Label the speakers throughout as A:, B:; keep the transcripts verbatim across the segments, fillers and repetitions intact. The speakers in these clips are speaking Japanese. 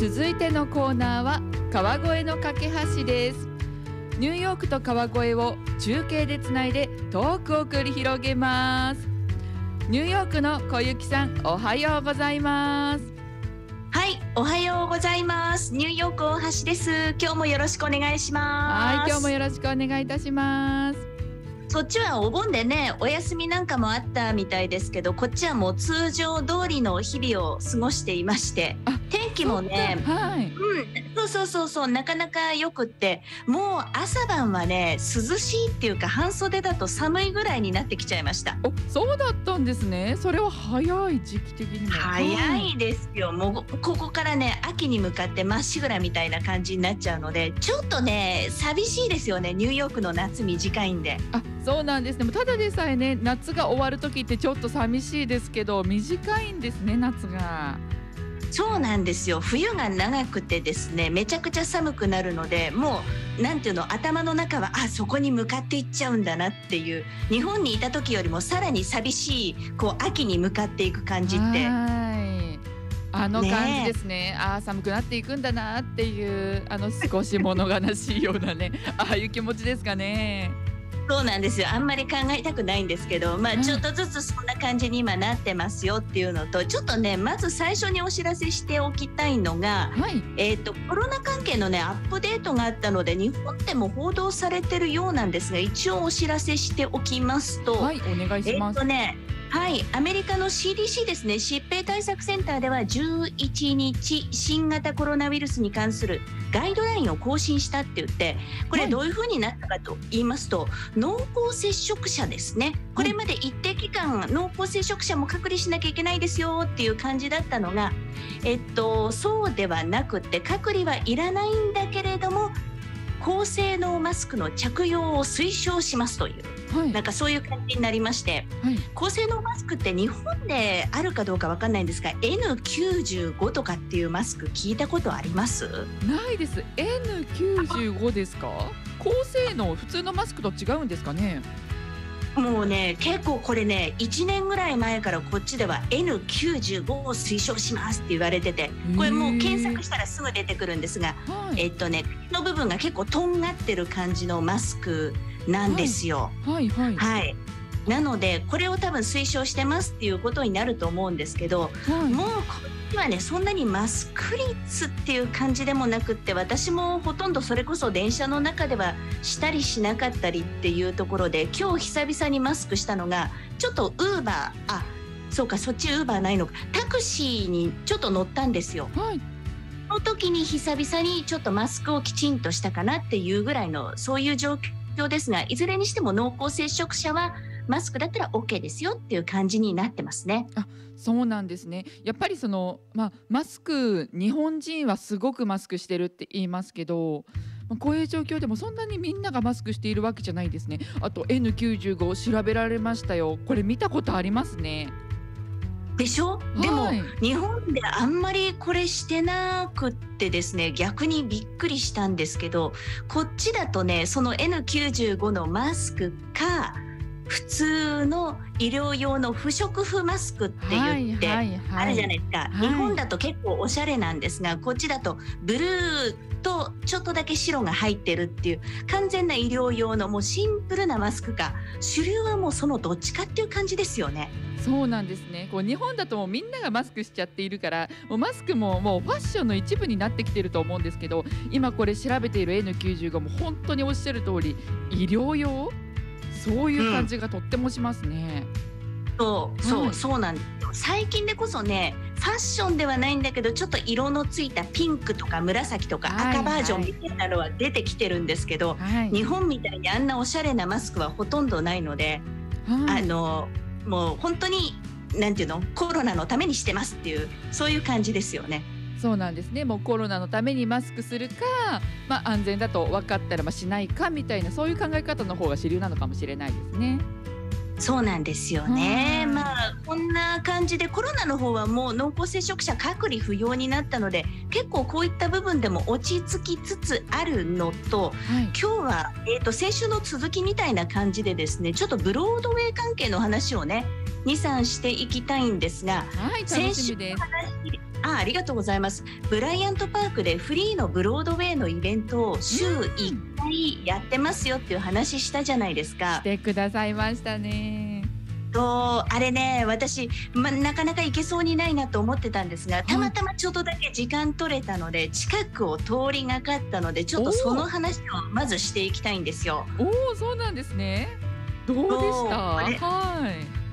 A: 続いてのコーナーは川越の架け橋です。ニューヨークと川越を中継でつないでトークを繰り広げます。ニューヨークの小雪さん、おはようございます。
B: はい、おはようございます。ニューヨーク大橋です。今日もよろしくお願いします。
A: はい、今日もよろしくお願いいたします。
B: そっちはお盆でね、お休みなんかもあったみたいですけど、こっちはもう通常通りの日々を過ごしていまして、天気もね、
A: はい、
B: うん、そうそうそうそう、なかなかよくって、もう朝晩はね、涼しいっていうか半袖だと寒いぐらいになってきちゃいました。
A: お、そうだったんですね。それは早い時期的にも。
B: 早いですよ。もうここからね、秋に向かってまっしぐらみたいな感じになっちゃうので、ちょっとね、寂しいですよね。ニューヨークの夏短いんで。
A: あ、そうなんですね。ただでさえね、夏が終わる時ってちょっと寂しいですけど、短いんですね、夏が。
B: そうなんですよ。冬が長くてですね、めちゃくちゃ寒くなるので、もうなんていうの、頭の中はあそこに向かっていっちゃうんだなっていう、日本にいた時よりもさらに寂しいこう秋に向かっていく感じって、
A: はい、あの感じですね。ああ、寒くなっていくんだなっていう、あの少し物悲しいようなねああいう気持ちですかね。
B: そうなんですよ。あんまり考えたくないんですけど、まあちょっとずつそんな感じに今なってますよっていうのと、ちょっとね、まず最初にお知らせしておきたいのが、
A: はい、
B: えっとコロナ関係のねアップデートがあったので、日本でも報道されてるようなんですが、一応お知らせしておきますと、
A: はい、お願いします。
B: えっとねはい、アメリカの シーディーシー ですね、疾病対策センターではじゅういちにち、新型コロナウイルスに関するガイドラインを更新したって言って、これどういう風になったかと言いますと、はい、濃厚接触者ですね、これまで一定期間濃厚接触者も隔離しなきゃいけないですよっていう感じだったのが、えっと、そうではなくて、隔離はいらないんだけれども高性能マスクの着用を推奨しますという、はい、なんかそういう感じになりまして、はい、高性能マスクって日本であるかどうかわかんないんですが エヌきゅうじゅうご とかっていうマスク聞いたことあります？
A: ないです。 エヌきゅうじゅうご ですか？高性能、普通のマスクと違うんですかね？
B: もうね、結構これね、いちねんぐらい前からこっちでは エヌきゅうじゅうご を推奨しますって言われてて、これもう検索したらすぐ出てくるんですが、えっとね、の部分が結構とんがってる感じのマスクなんですよ。
A: はいはい、
B: はい、なのでこれを多分推奨してますっていうことになると思うんですけど、はい、もうこっちはね、そんなにマスク率っていう感じでもなくって、私もほとんどそれこそ電車の中ではしたりしなかったりっていうところで、今日久々にマスクしたのがちょっとウーバー、あ、そうか、そっちウーバーないのか、タクシーにちょっと乗ったんですよ。はい、その時に久々にちょっとマスクをきちんとしたかなっていうぐらいのそういう状況ですが、いずれにしても濃厚接触者はマスクだったら OK ですよっていう感じになってますね。
A: あ、そうなんですね。やっぱりその、まあ、マスク、日本人はすごくマスクしてるって言いますけど、まあ、こういう状況でもそんなにみんながマスクしているわけじゃないですね。あと エヌきゅうじゅうご を調べられましたよ。これ見たことありますね。
B: でしょ？でも、はい、日本であんまりこれしてなくってですね、逆にびっくりしたんですけど、こっちだとね、その エヌきゅうじゅうご のマスクか普通の医療用の不織布マスクって言ってあるじゃないですか、はいはいはい、日本だと結構おしゃれなんですが、こっちだとブルーとちょっとだけ白が入ってるっていう完全な医療用のもうシンプルなマスクか、主流はもうそのどっちかっていう感じですよね。
A: そうなんですね。こう日本だともうみんながマスクしちゃっているから、もうマスクももうファッションの一部になってきてると思うんですけど、今これ調べている エヌきゅうじゅうご も本当におっしゃる通り医療用、そういう感じがとってもしますね。
B: うん、そうそう、はい、そうなんですよ。最近でこそね、ファッションではないんだけど、ちょっと色のついたピンクとか紫とか赤バージョンみたいなのは出てきてるんですけど、はいはい、日本みたいにあんなおしゃれなマスクはほとんどないので、はい、あのもう本当になんていうの、コロナのためにしてますっていう、そういう感じですよね。
A: そうなんですね。もうコロナのためにマスクするか、まあ、安全だと分かったらまあしないかみたいな、そういう考え方の方が主流なのかもしれないですね。
B: そうなんですよね。まあこんな感じで、コロナの方はもう濃厚接触者隔離不要になったので、結構こういった部分でも落ち着きつつあるのと、はい、今日は、えーと、先週の続きみたいな感じでですね、ちょっとブロードウェイ関係の話をねに、さんしていきたいんですが、
A: はい、楽しみです。
B: 先週の話あ、ありがとうございます。ブライアントパークでフリーのブロードウェイのイベントを週いっかいやってますよっていう話したじゃないですか。
A: してくださいましたね。
B: とあれね、私、ま、なかなか行けそうにないなと思ってたんですが、たまたまちょっとだけ時間取れたので、近くを通りがかったので、ちょっとその話をまずしていきたいんですよ。
A: おお、そうなんですね。どうでした？
B: そうあれ
A: はい。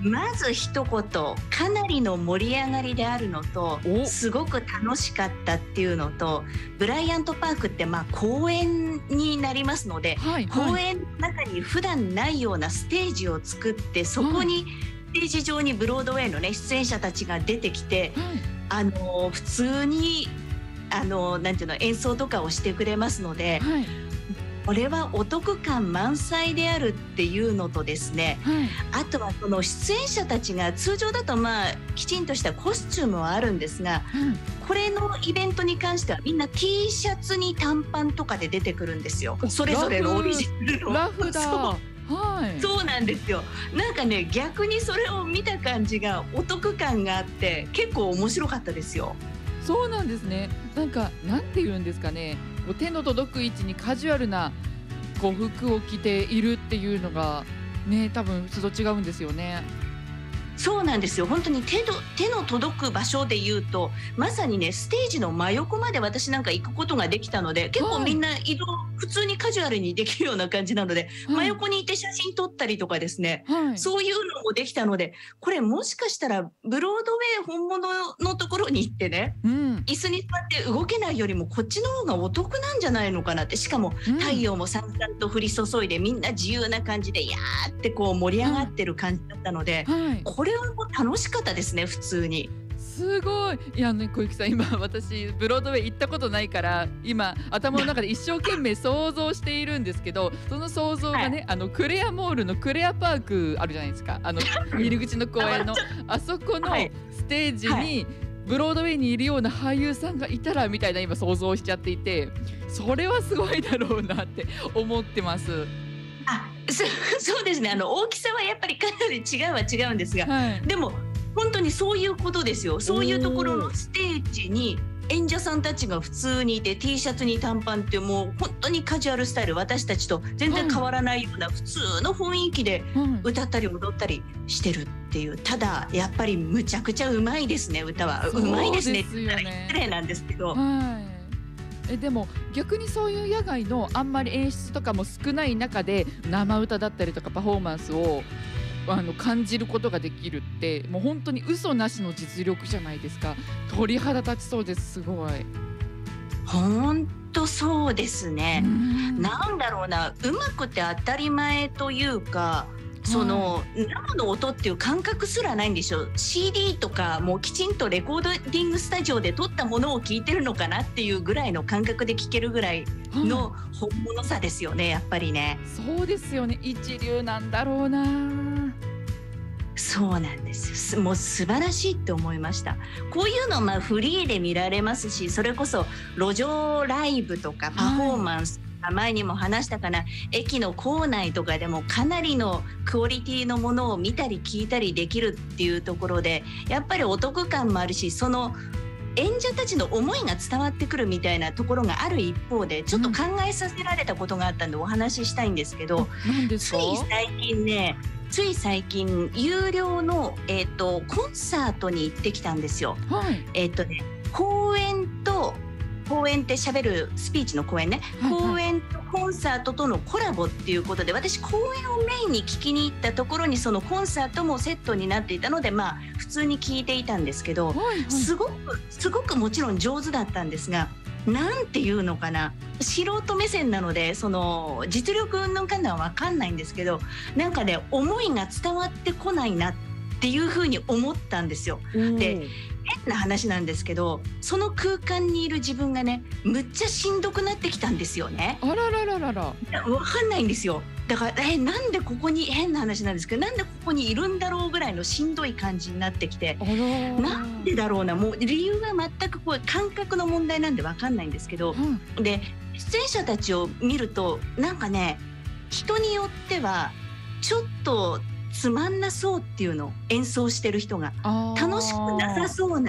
B: まず一言、かなりの盛り上がりであるのと、
A: お、
B: すごく楽しかったっていうのと、ブライアントパークってまあ公園になりますので、
A: はいはい
B: 公園の中に普段ないようなステージを作って、そこにステージ上にブロードウェイのね出演者たちが出てきて、
A: はい。
B: あの普通にあのなんていうの演奏とかをしてくれますので、
A: はい
B: これはお得感満載であるっていうのとですね、
A: はい
B: あとはその出演者たちが通常だとまあきちんとしたコスチュームはあるんですが、
A: はい。
B: これのイベントに関してはみんな T シャツに短パンとかで出てくるんですよ。
A: お
B: それぞれのオリジナルの。
A: ラフだ。
B: そう
A: はい。
B: そうなんですよ。なんかね、逆にそれを見た感じがお得感があって結構面白かったですよ。
A: そうなんですね。なんかなんて言うんですかね。こう手の届く位置にカジュアルなこう服を着ているっていうのがね、多分普通と違うんですよね。
B: そうなんですよ。本当に手の手の届く場所で言うと、まさにね、ステージの真横まで私なんか行くことができたので、結構
A: はい
B: みんな移動普通にカジュアルにできるような感じなので、
A: はい
B: 真横にいて写真撮ったりとかですね、
A: はい。
B: そういうのもできたので、これもしかしたらブロードウェイ本物のところに行ってね、
A: うん。
B: 椅子に座って動けないよりもこっちの方がお得なんじゃないのかなって。しかも
A: うん
B: 太陽もさんさんと降り注いでみんな自由な感じでやーってこう盛り上がってる感じだったので、
A: はい。
B: これはもう楽しかったですね、普通に。
A: すごい。いやね、小雪さん、今私ブロードウェイ行ったことないから今頭の中で一生懸命想像しているんですけど、その想像がね、あのクレアモールのクレアパークあるじゃないですか。あの入り口の公園のあそこの
B: はい
A: ステージ
B: は
A: にブロードウェイにいるような俳優さんがいたらみたいな今想像しちゃっていて、それはすごいだろうなって思ってます。
B: あ、そそうですね。あの大きさはやっぱりかなり違うは違うんですが、
A: はい。
B: でも本当にそういうことですよ。そういうところのステージに演者さんたちが普通にいて T シャツに短パンってもう本当にカジュアルスタイル、私たちと全然変わらないような普通の雰囲気で
A: はい。
B: 歌ったり踊ったりしてるっていう。ただやっぱりむちゃくちゃうまいですね、歌は。うまいですねって言ったら失礼なんですけど。
A: はい。えでも逆にそういう野外のあんまり演出とかも少ない中で生歌だったりとかパフォーマンスをあの感じることができるってもう本当に嘘なしの実力じゃないですか。鳥肌立ちそうです。すごい。
B: 本当そうですね。
A: うん
B: なんだろうな、うまくて当たり前というか、その生の音っていう感覚すらないんでしょ。 シーディー とかもうきちんとレコーディングスタジオで撮ったものを聞いてるのかなっていうぐらいの感覚で聞けるぐらいの本物さですよね、やっぱりね。
A: そうですよね。一流なんだろうな。
B: そうなんですよ。すもう素晴らしいって思いました。こういうのまあフリーで見られますし、それこそ路上ライブとかパフォーマンス、前にも話したかな、駅の構内とかでもかなりのクオリティのものを見たり聞いたりできるっていうところで、やっぱりお得感もあるし、その演者たちの思いが伝わってくるみたいなところがある一方で、ちょっと考えさせられたことがあったんでお話ししたいんですけど、
A: 何ですか？
B: つい最近ね、つい最近有料の、えー、とコンサートに行ってきたんですよ。
A: はい
B: えっ、とね、公演と公演って喋るスピーチの公演ね、
A: はいはい
B: 公演とコンサートとのコラボっていうことで、私公演をメインに聞きに行ったところにそのコンサートもセットになっていたので、まあ普通に聞いていたんですけど、
A: はいはい。
B: すごくすごくもちろん上手だったんですが、なんていうのかな、素人目線なのでその実力のかんのは分かんないんですけど、なんかね思いが伝わってこないなっていうふうに思ったんですよ。で変な話なんですけど、その空間にいる自分がねむっちゃしんどくなってきたんですよね。
A: あららららら。
B: 分かんないんですよ。だからえなんでここに、変な話なんですけど、なんでここにいるんだろうぐらいのしんどい感じになってきて、
A: あら。
B: なんでだろうな、もう理由は全くこう感覚の問題なんで分かんないんですけど、
A: はい
B: で出演者たちを見るとなんかね、人によってはちょっとつまんなそうっていうの、演奏してる人が
A: あー
B: 楽しくなさそうな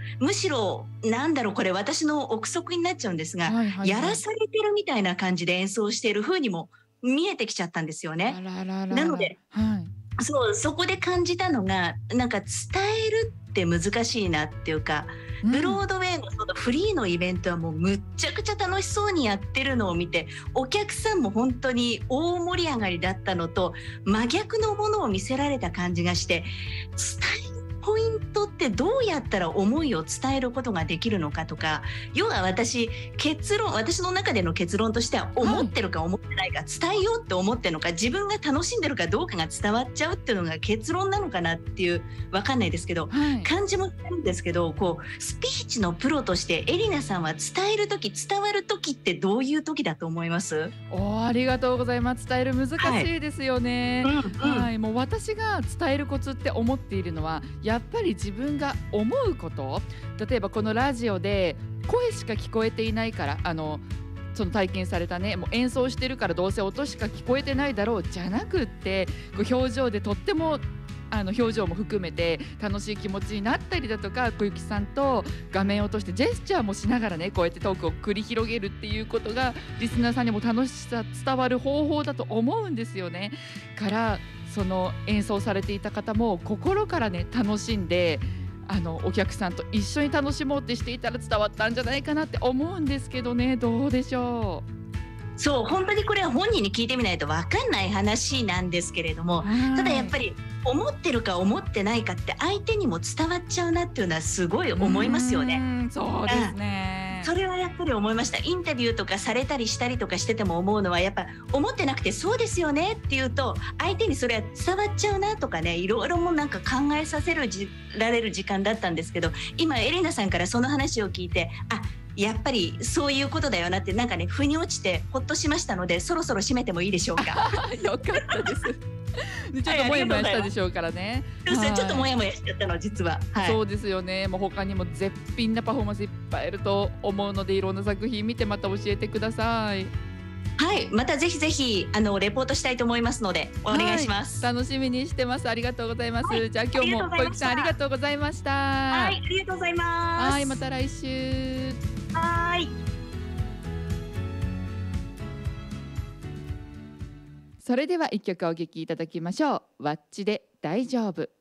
B: むしろなんだろう、これ私の憶測になっちゃうんですが、
A: はいはいはい。
B: やらされてるみたいな感じで演奏している風にも見えてきちゃったんですよね。
A: あらららら。
B: なので、
A: はい。
B: そう、そこで感じたのが、なんか伝えるって難しいなっていうか、ブロ
A: うん。
B: ードウェイのそのフリーのイベントはもうむっちゃくちゃ楽しそうにやってるのを見て、お客さんも本当に大盛り上がりだったのと、真逆のものを見せられた感じがして、伝えるポイントってどうやったら思いを伝えることができるのかとか、要は私、結論、私の中での結論としては、思
A: はい。
B: ってるか思ってないか、伝えようって思ってるのか、自分が楽しんでるかどうかが伝わっちゃうっていうのが結論なのかなっていう、わかんないですけど、
A: はい。
B: 感じもするんですけど、こうスピーチのプロとしてエリナさんは伝える時、伝わる時ってどういう時だと思います？
A: おー、ありがとうございます。伝える難
B: はい。
A: しいですよね。
B: うんうん。
A: はい、もう私が伝えるコツって思っているのは、やっぱり自分が思うこと、例えばこのラジオで声しか聞こえていないから、あのその体験されたね、もう演奏してるからどうせ音しか聞こえてないだろうじゃなくって、こう表情でとってもあの表情も含めて楽しい気持ちになったりだとか、小雪さんと画面を通してジェスチャーもしながらね、こうやってトークを繰り広げるっていうことがリスナーさんにも楽しさ伝わる方法だと思うんですよね。からその演奏されていた方も心からね楽しんで、あのお客さんと一緒に楽しもうってしていたら伝わったんじゃないかなって思うんですけどね、どうでしょう。
B: そう、本当にこれは本人に聞いてみないとわかんない話なんですけれども、ただや
A: はい。
B: っぱり思ってるか思ってないかって相手にも伝わっちゃうなっていうのはすごい
A: う
B: 思いますよね。
A: ーん、そうです
B: うん。
A: ね。
B: それはやっぱり思いました。インタビューとかされたりしたりとかしてても思うのは、やっぱ思ってなくてそうですよねっていうと、相手にそれは伝わっちゃうなとかね、いろいろもうなんか考えさせるじられる時間だったんですけど、今エレナさんからその話を聞いて、あ、やっぱりそういうことだよなってなんかね、腑に落ちてほっとしましたので、そろそろ締めてもいいでしょうか。
A: よかったです。で、ちょっ
B: はい、ありが
A: ともやも
B: とうございます。
A: やしたでしょうからね。
B: そうですね、ちょっと
A: はい。
B: もやもやしちゃったの、実は。はい。
A: そうですよね。もう他にも絶品なパフォーマンスいっぱいいると思うので、いろんな作品見てまた教えてください。
B: はい、またぜひぜひ、あの、レポートしたいと思いますので、お願い
A: はい、
B: します。
A: 楽しみにしてます。ありがとうございま
B: はい、
A: す。じゃあ
B: ありがとう
A: 今日も
B: ございました。
A: 小雪さんありがとうございました。
B: はい、ありがとうございま
A: はい、ま
B: す。
A: た来週。
B: はい。
A: それでは一曲お聴きいただきましょう。ワッチで大丈夫。